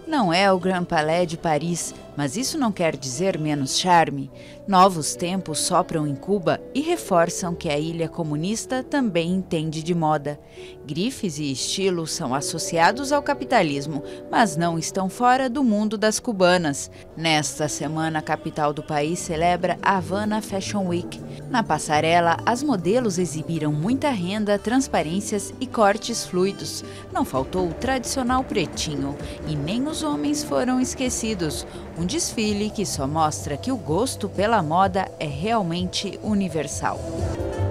Não é o Grand Palais de Paris, mas isso não quer dizer menos charme. Novos tempos sopram em Cuba e reforçam que a ilha comunista também entende de moda. Grifes e estilos são associados ao capitalismo, mas não estão fora do mundo das cubanas. Nesta semana, a capital do país celebra a Havana Fashion Week. Na passarela, as modelos exibiram muita renda, transparências e cortes fluidos. Não faltou o tradicional pretinho e nem os homens foram esquecidos. Um desfile que só mostra que o gosto pela moda é realmente universal.